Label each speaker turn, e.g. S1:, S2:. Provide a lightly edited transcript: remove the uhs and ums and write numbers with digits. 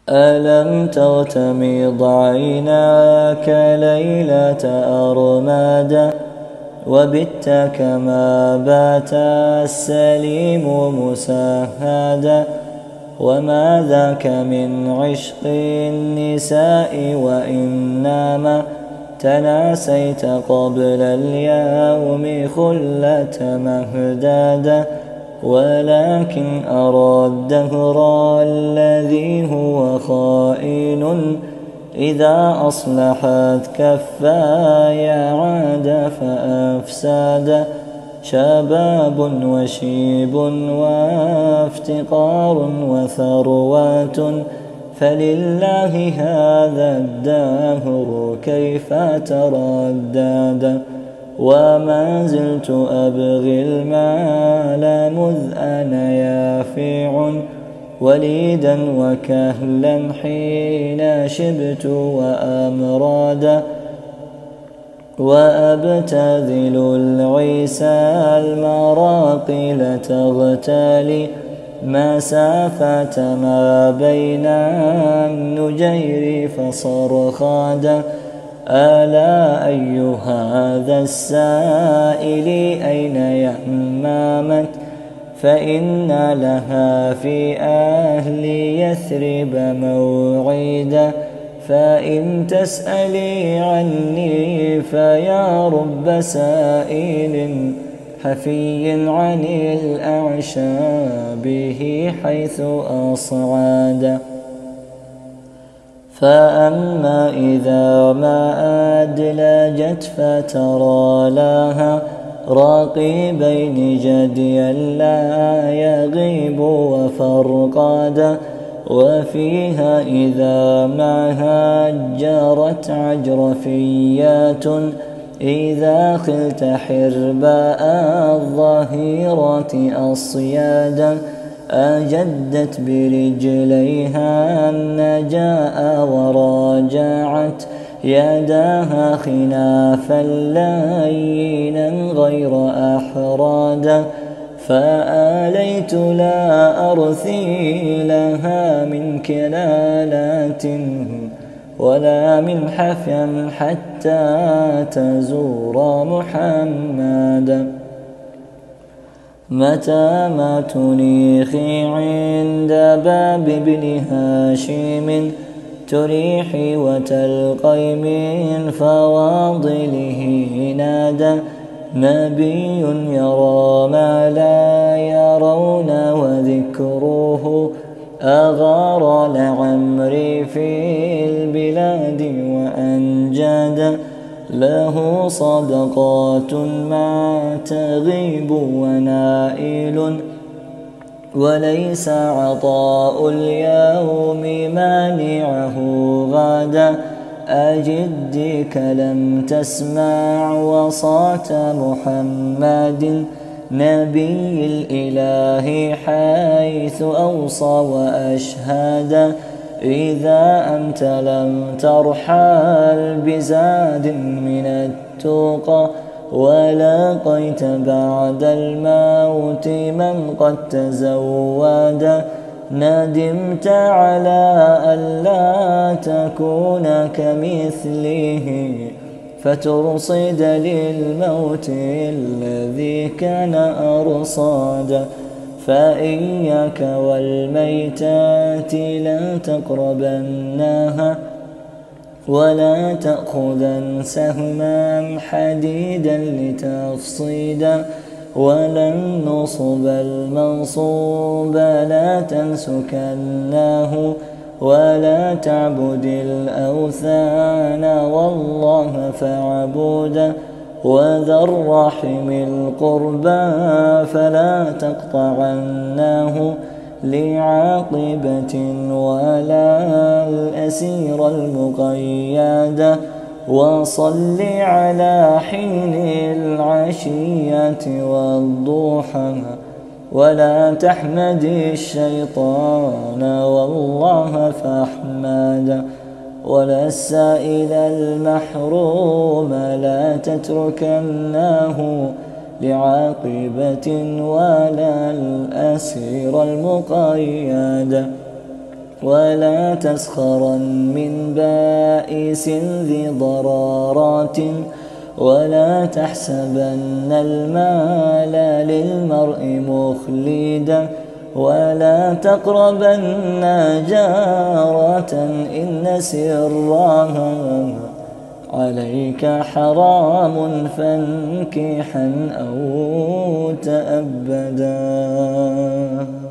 S1: ألم تغتمض عيناك ليلة أرمادا وبت كما بات السليم مسهدا وما ذاك من عشق النساء وإنما تناسيت قبل اليوم خلة مهدادا ولكن أرى الدهر الذي هو خائن إذا أصلحت كفاي عاد فأفساد شباب وشيب وافتقار وثروات فلله هذا الدهر كيف تردد وما زلت أبغي المال مذ أنا يافع وليدا وكهلا حين شبت وأمرادا وأبتذل العيسى المراقل تغتالي مسافة ما بين النجير فصرخادا ألا أي هذا السائل أين يمامك فإن لها في أهل يثرب موعدا فإن تسألي عني فيا رب سائل حفي عن الأعشاب به حيث أصعد فأما إذا ما أدلجت فترى لها راقبين جديا لا يغيب وفرقادا وفيها إذا ما هجرت عجرفيات إذا خلت حرباء الظهيرة أصيادا أجدت برجليها النجاء وراجعت يداها خنافا لينا غير أحرادا فآليت لا أرثي لها من كلالات ولا من حفيا حتى تزور محمدا متى ما تنيخي عند باب ابن هاشم تريحي وتلقي من فواضله نادى نبي يرى ما لا يرون وذكره أغار لعمري في البلاد وأنجاد له صدقات ما تغيب ونائل وليس عطاء اليوم مانعه غادا أجدك لم تسمع وصاة محمد نبي الإله حيث أوصى وأشهد إذا أنت لم ترحل بزاد من التقى ولقيت بعد الموت من قد تزود ندمت على ألا تكون كمثله فترصد للموت الذي كان أرصادا فإياك والميتات لا تقربنها ولا تأخذن سهما حديدا لتفصيدا ولن نصب المنصوب لا تنسكناه ولا تعبد الأوثان والله فاعبدا وذا الرحم القربى فلا تقطعناه لعاقبة ولا الأسير المقيد وصل على حين العشية والضحى ولا تحمد الشيطان والله فاحمد ولا السائل المحروم لا تتركناه لعاقبة ولا الأسير المقيد ولا تسخرن من بائس ذي ضرارات ولا تحسبن المال للمرء مخلدا ولا تقربن جارة إن سرها عليك حرام فانكحا أو تأبدا.